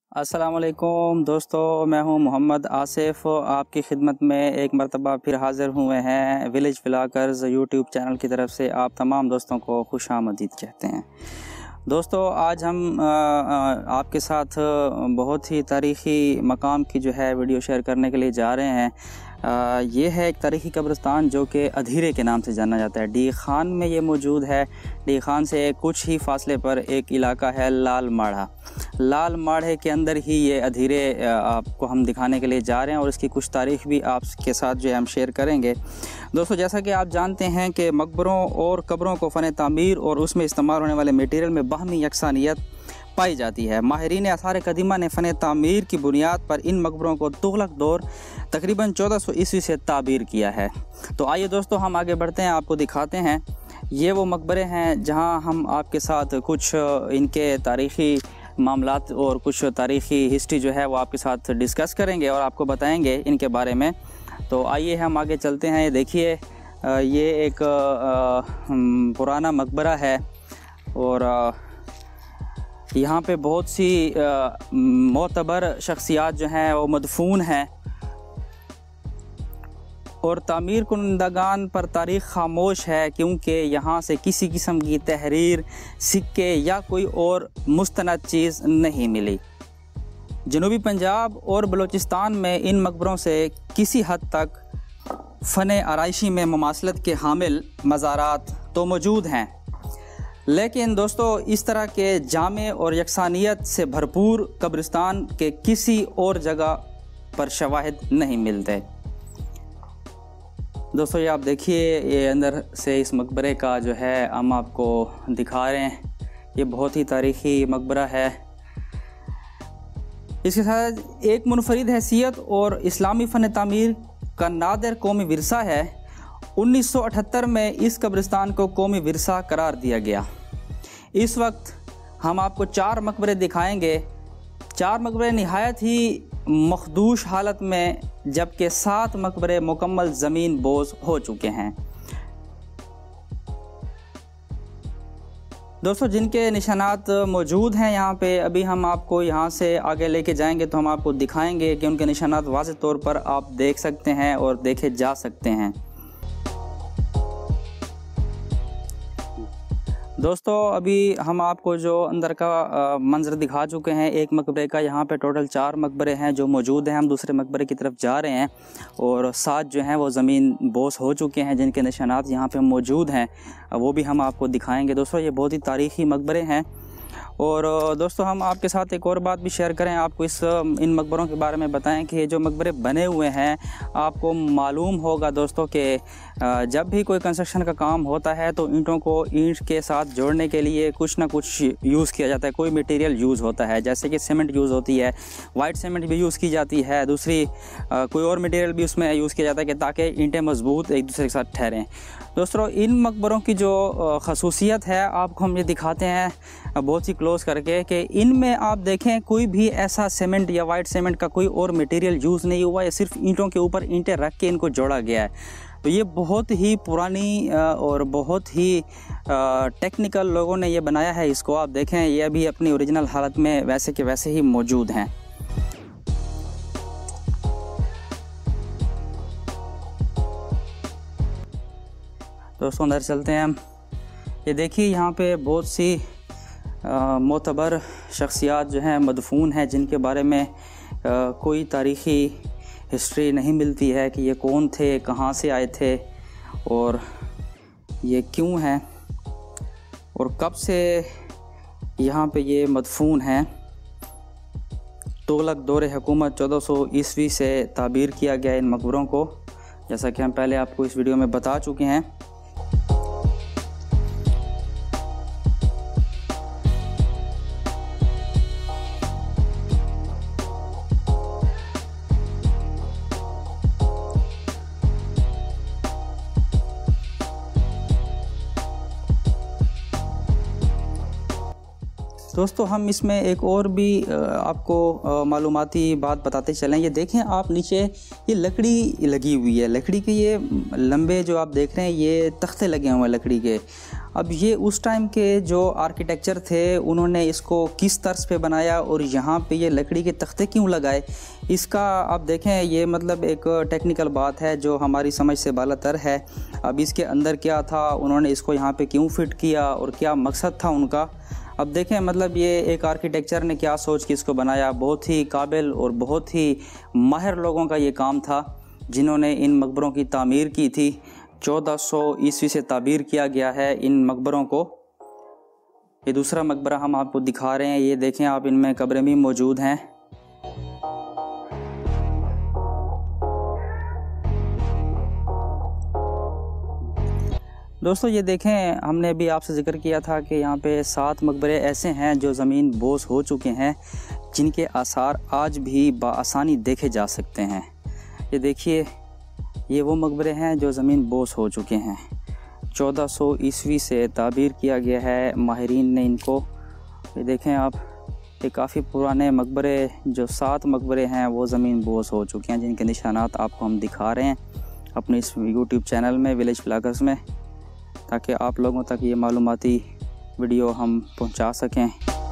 अस्सलाम वालेकुम दोस्तों, मैं हूं मोहम्मद आसिफ। आपकी खिदमत में एक मरतबा फिर हाज़िर हुए हैं विलेज व्लॉगर्स यूट्यूब चैनल की तरफ से। आप तमाम दोस्तों को खुश आमदीद कहते हैं। दोस्तों, आज हम आपके साथ बहुत ही तारीख़ी मकाम की जो है वीडियो शेयर करने के लिए जा रहे हैं। ये है एक तारीख़ी कब्रिस्तान जो कि अधीरे के नाम से जाना जाता है। डी खान में ये मौजूद है। डी खान से कुछ ही फासले पर एक इलाका है लाल माढ़ा। लाल माढ़े के अंदर ही ये अधीरे आपको हम दिखाने के लिए जा रहे हैं और इसकी कुछ तारीख़ भी आपके साथ जो है हम शेयर करेंगे। दोस्तों, जैसा कि आप जानते हैं कि मकबरों और कब्रों को फ़न तामीर और उसमें इस्तेमाल होने वाले मटीरियल में बाहमी यकसानियत पाई जाती है। माहिरीन आसार कदीमा ने फ़न तामीर की बुनियाद पर इन मकबरों को तुगलक दौर तकरीबन 1400 ईस्वी से ताबीर किया है। तो आइए दोस्तों, हम आगे बढ़ते हैं, आपको दिखाते हैं। ये वो मकबरे हैं जहां हम आपके साथ कुछ इनके तारीख़ी मामलात और कुछ तारीख़ी हिस्ट्री जो है वो आपके साथ डिस्कस करेंगे और आपको बताएंगे इनके बारे में। तो आइए हम आगे चलते हैं। ये देखिए, ये एक पुराना मकबरा है और यहाँ पे बहुत सी मोतबर शख्सियात जो हैं वो मदफून हैं और तामीर कुनंदगान पर तारीख़ खामोश है, क्योंकि यहाँ से किसी किस्म की तहरीर, सिक्के या कोई और मुस्तनद चीज़ नहीं मिली। जनूबी पंजाब और बलूचिस्तान में इन मकबरों से किसी हद तक फ़न आराइशी में मुमासलत के हामिल मज़ारात तो मौजूद हैं, लेकिन दोस्तों इस तरह के जामे और यकसानियत से भरपूर कब्रिस्तान के किसी और जगह पर शवाहिद नहीं मिलते। दोस्तों, ये आप देखिए, ये अंदर से इस मकबरे का जो है हम आपको दिखा रहे हैं। ये बहुत ही तारीख़ी मकबरा है। इसके साथ एक मुनफरिद हैसियत और इस्लामी फ़न तामीर का नादिर कौमी विरसा है। 1978 में इस कब्रिस्तान को कौमी विरसा करार दिया गया। इस वक्त हम आपको 4 मकबरे दिखाएंगे। 4 मकबरे निहायत ही मखदूश हालत में, जबकि 7 मकबरे मुकम्मल ज़मीन बोझ हो चुके हैं। दोस्तों, जिनके निशानात मौजूद हैं यहाँ पे, अभी हम आपको यहाँ से आगे लेके जाएंगे तो हम आपको दिखाएंगे कि उनके निशानात वाज़ेह तौर पर आप देख सकते हैं और देखे जा सकते हैं। दोस्तों, अभी हम आपको जो अंदर का मंजर दिखा चुके हैं एक मकबरे का। यहाँ पे टोटल 4 मकबरे हैं जो मौजूद हैं। हम दूसरे मकबरे की तरफ जा रहे हैं और 7 जो हैं वो ज़मीन बोस हो चुके हैं, जिनके निशानात यहाँ पे मौजूद हैं, वो भी हम आपको दिखाएंगे। दोस्तों, ये बहुत ही तारीख़ी मकबरे हैं। और दोस्तों, हम आपके साथ एक और बात भी शेयर करें, आपको इन मकबरों के बारे में बताएं कि ये जो मकबरे बने हुए हैं, आपको मालूम होगा दोस्तों कि जब भी कोई कंस्ट्रक्शन का काम होता है तो ईंटों को ईंट के साथ जोड़ने के लिए कुछ ना कुछ यूज़ किया जाता है, कोई मटेरियल यूज़ होता है। जैसे कि सीमेंट यूज़ होती है, वाइट सीमेंट भी यूज़ की जाती है, दूसरी कोई और मटेरियल भी उसमें यूज़ किया जाता है कि ताकि ईंटें मजबूत एक दूसरे के साथ ठहरें। दोस्तों, इन मकबरों की जो खसूसियत है आपको हम ये दिखाते हैं बहुत ही क्लोज करके कि इनमें आप देखें कोई भी ऐसा सीमेंट या वाइट सीमेंट का कोई और मटेरियल यूज़ नहीं हुआ है, सिर्फ ईंटों के ऊपर ईंटें रख के इनको जोड़ा गया है। तो ये बहुत ही पुरानी और बहुत ही टेक्निकल लोगों ने ये बनाया है इसको। आप देखें, ये अभी अपनी ओरिजिनल हालत में वैसे के वैसे ही मौजूद हैं। दोस्तों, अंदर चलते हैं हम। ये देखिए, यहाँ पे बहुत सी मोतबर शख्सियात जो हैं मदफून हैं, जिनके बारे में कोई तारीख़ी हिस्ट्री नहीं मिलती है कि ये कौन थे, कहाँ से आए थे और ये क्यों हैं और कब से यहाँ पे ये मदफून हैं। तुगलक दौर हुकूमत 1400 ईस्वी से ताबीर किया गया इन मकबरों को, जैसा कि हम पहले आपको इस वीडियो में बता चुके हैं। दोस्तों हम इसमें एक और भी आपको मालूमाती बात बताते चलें। ये देखें आप नीचे, ये लकड़ी लगी हुई है, लकड़ी के ये लंबे जो आप देख रहे हैं ये तख्ते लगे हुए हैं लकड़ी के। अब ये उस टाइम के जो आर्किटेक्चर थे उन्होंने इसको किस तर्ज पे बनाया और यहाँ पे ये लकड़ी के तख्ते क्यों लगाए, इसका आप देखें ये मतलब एक टेक्निकल बात है जो हमारी समझ से बालातर है। अब इसके अंदर क्या था, उन्होंने इसको यहाँ पे क्यों फिट किया और क्या मकसद था उनका। अब देखें मतलब ये एक आर्किटेक्चर ने क्या सोच के इसको बनाया। बहुत ही काबिल और बहुत ही माहिर लोगों का ये काम था जिन्होंने इन मकबरों की तामीर की थी। 1400 ईस्वी से ताबीर किया गया है इन मकबरों को। ये दूसरा मकबरा हम आपको दिखा रहे हैं, ये देखें आप, इनमें कब्रें भी मौजूद हैं। दोस्तों ये देखें, हमने भी आपसे ज़िक्र किया था कि यहाँ पे 7 मकबरे ऐसे हैं जो ज़मीन बोस हो चुके हैं, जिनके आसार आज भी बआसानी देखे जा सकते हैं। ये देखिए, ये वो मकबरे हैं जो ज़मीन बोस हो चुके हैं। 1400 ईस्वी से ताबीर किया गया है माहिरीन ने इनको। ये देखें आप, ये काफ़ी पुराने मकबरे, जो 7 मकबरे हैं वो ज़मीन बोस हो चुके हैं, जिनके निशानात आपको हम दिखा रहे हैं अपने इस यूट्यूब चैनल में विलेज व्लॉगर्स में, ताकि आप लोगों तक ये मालूमाती वीडियो हम पहुंचा सकें।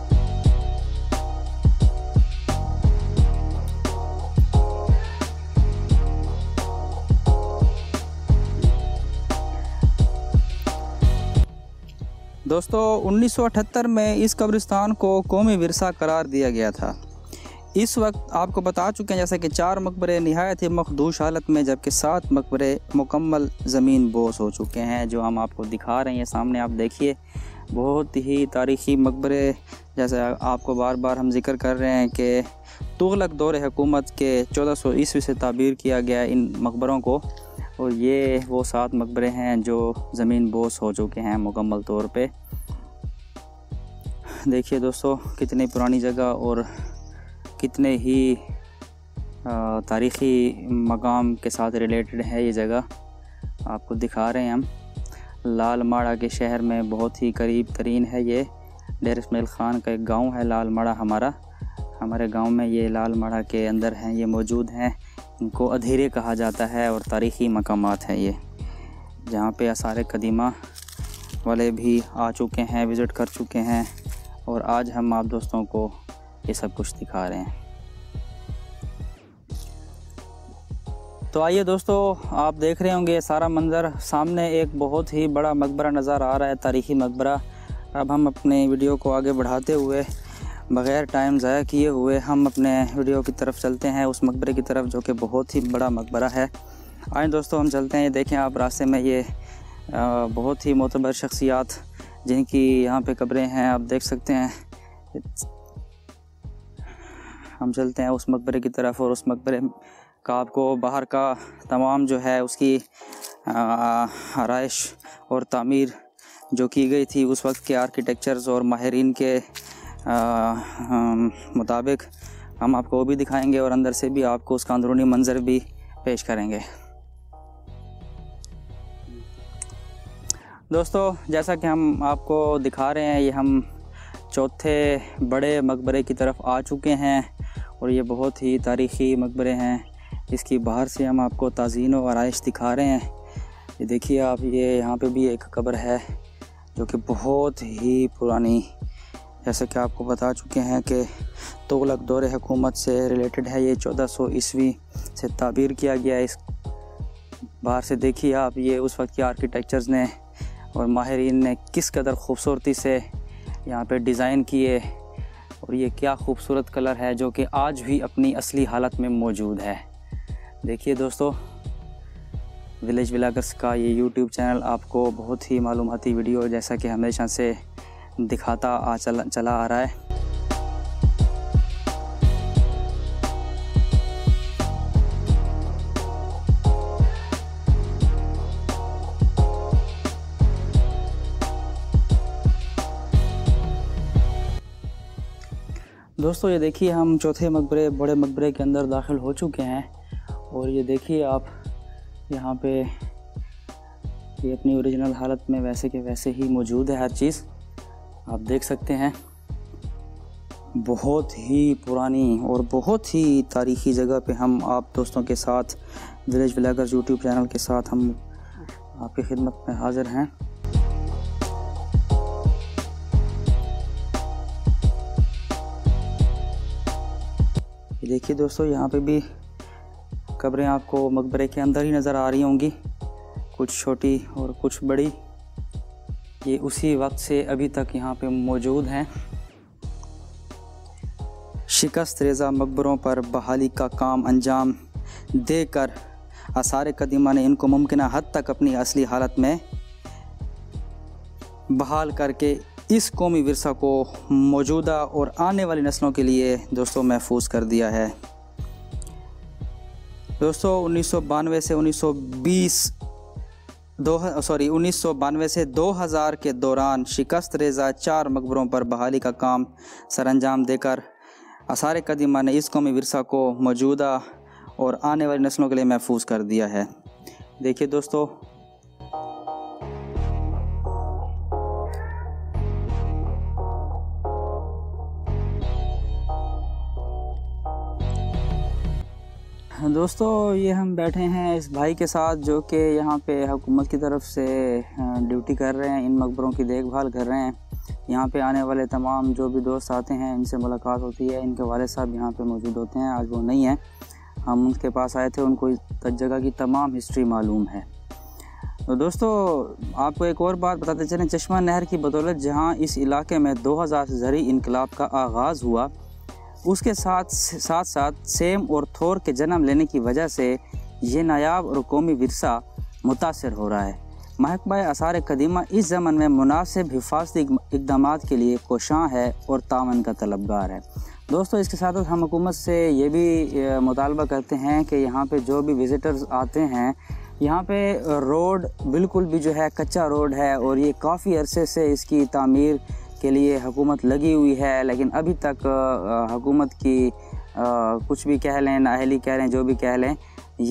दोस्तों 1978 में इस कब्रिस्तान को कौमी विरसा करार दिया गया था। इस वक्त आपको बता चुके हैं जैसे कि 4 मकबरे निहायत ही मखदूश हालत में, जबकि 7 मकबरे मुकम्मल ज़मीन बोस हो चुके हैं, जो हम आपको दिखा रहे हैं सामने। आप देखिए, बहुत ही तारीख़ी मकबरे, जैसे आपको बार बार हम जिक्र कर रहे हैं कि तुगलक दौर हुकूमत के 1400 ईस्वी से ताबीर किया गया इन मकबरों को, और ये वो 7 मकबरे हैं जो ज़मीन बोस हो चुके हैं मुकम्मल तौर पे। देखिए दोस्तों, कितनी पुरानी जगह और कितने ही तारीख़ी मकाम के साथ रिलेटेड है ये जगह। आपको दिखा रहे हैं हम, लाल माड़ा के शहर में बहुत ही करीब तरीन है ये। डेर इस्माइल ख़ान का एक गांव है लाल माड़ा हमारे गांव में, ये लाल माड़ा के अंदर हैं, ये मौजूद हैं। इनको अधीरे कहा जाता है और तारीख़ी मकामात हैं ये, जहाँ पे आसार कदीमा वाले भी आ चुके हैं, विज़िट कर चुके हैं, और आज हम आप दोस्तों को ये सब कुछ दिखा रहे हैं। तो आइए दोस्तों, आप देख रहे होंगे सारा मंज़र। सामने एक बहुत ही बड़ा मकबरा नज़र आ रहा है, तारीख़ी मकबरा। अब हम अपने वीडियो को आगे बढ़ाते हुए बग़ैर टाइम ज़ाया किए हुए हम अपने वीडियो की तरफ चलते हैं, उस मकबरे की तरफ जो कि बहुत ही बड़ा मकबरा है। आए दोस्तों हम चलते हैं। ये देखें आप, रास्ते में ये बहुत ही मोतबर शख्सियात जिनकी यहाँ पे कब्रें हैं, आप देख सकते हैं। हम चलते हैं उस मकबरे की तरफ, और उस मकबरे का आपको बाहर का तमाम जो है उसकी आराइश और तामीर जो की गई थी उस वक्त के आर्किटेक्चर्स और माहिरीन के मुताबिक हम आपको वो भी दिखाएंगे, और अंदर से भी आपको उसका अंदरूनी मंजर भी पेश करेंगे। दोस्तों जैसा कि हम आपको दिखा रहे हैं, ये हम चौथे बड़े मकबरे की तरफ आ चुके हैं, और ये बहुत ही तारीख़ी मकबरे हैं। इसकी बाहर से हम आपको ताज़ीन और आराइश दिखा रहे हैं। ये देखिए आप, ये यहाँ पे भी एक कब्र है जो कि बहुत ही पुरानी, जैसे कि आपको बता चुके हैं कि तुगलक दौर हुकूमत से रिलेटेड है। ये 1400 ईस्वी से ताबीर किया गया है। इस बाहर से देखिए आप, ये उस वक्त के आर्किटेक्चर्स ने और माहिरीन ने किस कदर ख़ूबसूरती से यहाँ पे डिज़ाइन किए, और ये क्या खूबसूरत कलर है जो कि आज भी अपनी असली हालत में मौजूद है। देखिए दोस्तों, विलेज व्लॉगर्स का ये यूट्यूब चैनल आपको बहुत ही मालूमाती वीडियो जैसा कि हमेशा से दिखाता चला आ रहा है। दोस्तों ये देखिए, हम चौथे मकबरे, बड़े मकबरे के अंदर दाखिल हो चुके हैं, और ये देखिए आप, यहाँ पे ये अपनी ओरिजिनल हालत में वैसे के वैसे ही मौजूद है हर चीज़, आप देख सकते हैं। बहुत ही पुरानी और बहुत ही तारीख़ी जगह पे हम आप दोस्तों के साथ विलेज व्लॉगर्स यूट्यूब चैनल के साथ हम आपकी खिदमत में हाज़िर हैं। देखिए दोस्तों, यहाँ पे भी कब्रें आपको मकबरे के अंदर ही नज़र आ रही होंगी, कुछ छोटी और कुछ बड़ी। ये उसी वक्त से अभी तक यहाँ पे मौजूद हैं। शिकस्त रेज़ा मकबरों पर बहाली का काम अंजाम देकर आसार कदीमा ने इनको मुमकिन हद तक अपनी असली हालत में बहाल करके इस कौमी विरसा को मौजूदा और आने वाली नस्लों के लिए दोस्तों महफूज कर दिया है। दोस्तों 1992 से 2000 के दौरान शिकस्त रेज़ा 4 मकबरों पर बहाली का काम सरअंजाम देकर आसार कदीमा ने इस कौमी विरसा को मौजूदा और आने वाली नस्लों के लिए महफूज कर दिया है। देखिए दोस्तों, ये हम बैठे हैं इस भाई के साथ जो कि यहाँ पे हुकूमत की तरफ से ड्यूटी कर रहे हैं, इन मकबरों की देखभाल कर रहे हैं। यहाँ पे आने वाले तमाम जो भी दोस्त आते हैं इनसे मुलाकात होती है। इनके वालिद साहब यहाँ पे मौजूद होते हैं, आज वो नहीं हैं। हम उनके पास आए थे, उनको इस जगह की तमाम हिस्ट्री मालूम है। तो दोस्तों आपको एक और बात बताते चलें, चश्मा नहर की बदौलत जहाँ इस इलाके में 2000 से ज़रई इनकलाब का आगाज़ हुआ, उसके साथ साथ सेम और थोर के जन्म लेने की वजह से ये नायाब और कौमी विरसा मुतासर हो रहा है। महकमा आसार कदीमा इस ज़मन में मुनासिब हिफाजती इक़दामात के लिए कोशां है और तावन का तलबगार है। दोस्तों इसके साथ हम हुकूमत से ये भी मुतालबा करते हैं कि यहाँ पे जो भी विज़िटर्स आते हैं, यहाँ पे रोड बिल्कुल भी जो है कच्चा रोड है और ये काफ़ी अरसे से इसकी तामीर के लिए हुकूमत लगी हुई है, लेकिन अभी तक हुकूमत की कुछ भी कह लें, नाअहली कह लें, जो भी कह लें,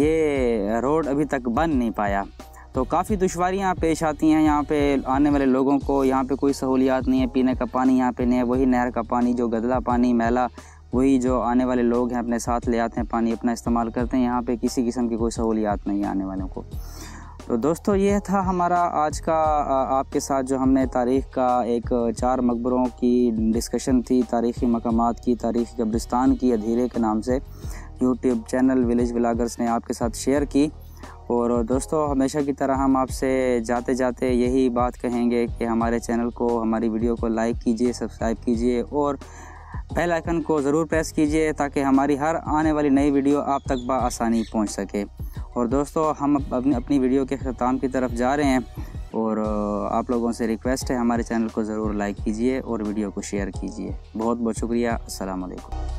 ये रोड अभी तक बन नहीं पाया। तो काफ़ी दुश्वारियाँ पेश आती हैं यहाँ पे आने वाले लोगों को। यहाँ पे कोई सहूलियात नहीं है, पीने का पानी यहाँ पे नहीं है, वही नहर का पानी जो गदला पानी मैला, वही जो आने वाले लोग हैं अपने साथ ले आते हैं, पानी अपना इस्तेमाल करते हैं। यहाँ पे किसी किस्म की कोई सहूलियात नहीं है आने वालों को। तो दोस्तों ये था हमारा आज का आपके साथ जो हमने तारीख़ का एक 4 मकबरों की डिस्कशन थी, तारीख़ी मकामात की, तारीख़ी कब्रिस्तान की अधीरे के नाम से यूट्यूब चैनल विलेज व्लॉगर्स ने आपके साथ शेयर की। और दोस्तों हमेशा की तरह हम आपसे जाते जाते यही बात कहेंगे कि हमारे चैनल को, हमारी वीडियो को लाइक कीजिए, सब्सक्राइब कीजिए और बेल आइकन को ज़रूर प्रेस कीजिए ताकि हमारी हर आने वाली नई वीडियो आप तक बआसानी पहुंच सके। और दोस्तों हम अपनी वीडियो के ख़त्म की तरफ जा रहे हैं और आप लोगों से रिक्वेस्ट है हमारे चैनल को ज़रूर लाइक कीजिए और वीडियो को शेयर कीजिए। बहुत बहुत शुक्रिया। अस्सलाम वालेकुम।